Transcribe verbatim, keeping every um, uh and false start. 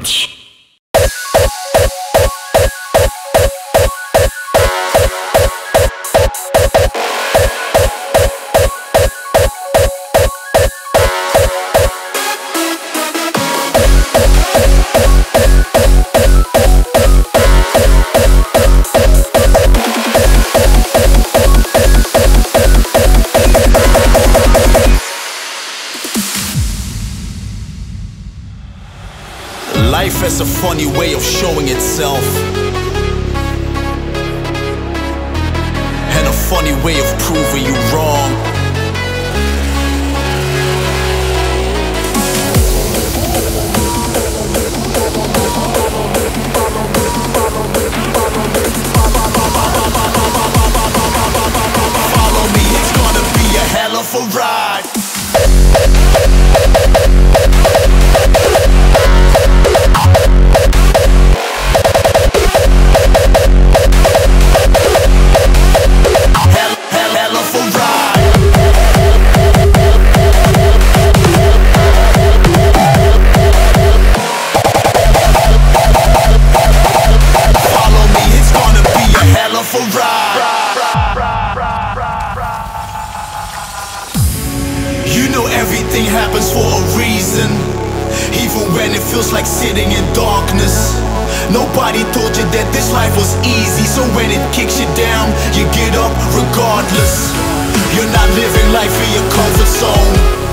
Rage. Life has a funny way of showing itself, and a funny way of proving you wrong. Follow me, it's gonna be a hell of a ride. You know everything happens for a reason, even when it feels like sitting in darkness. Nobody told you that this life was easy, so when it kicks you down, you get up regardless. You're not living life in your comfort zone.